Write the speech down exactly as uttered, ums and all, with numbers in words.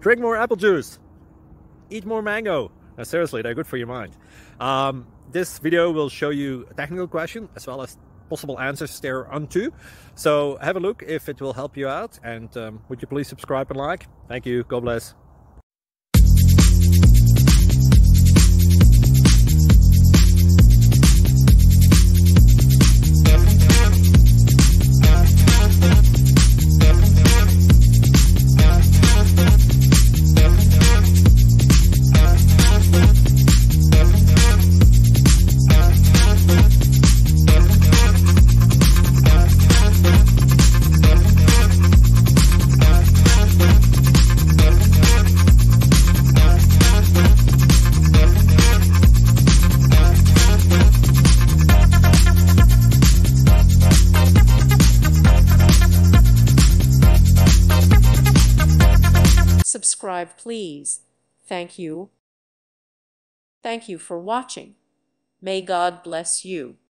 Drink more apple juice. Eat more mango. No, seriously, they're good for your mind. Um, this video will show you a technical question as well as possible answers thereunto. So have a look if it will help you out, and um, would you please subscribe and like? Thank you. God bless. Subscribe, please. Thank you. Thank you for watching. May God bless you.